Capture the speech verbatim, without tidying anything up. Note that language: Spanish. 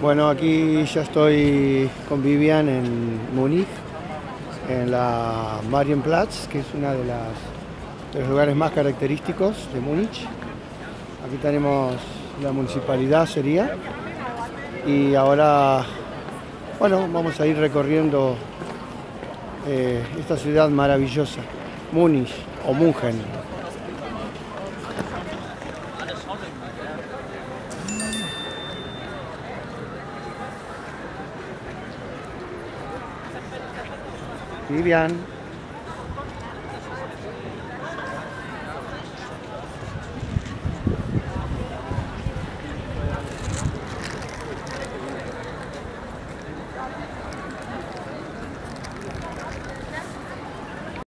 Bueno, aquí ya estoy con Vivian en Múnich, en la Marienplatz, que es uno de, las, de los lugares más característicos de Múnich. Aquí tenemos la municipalidad, sería, y ahora, bueno, vamos a ir recorriendo eh, esta ciudad maravillosa, Múnich o München. Vivian.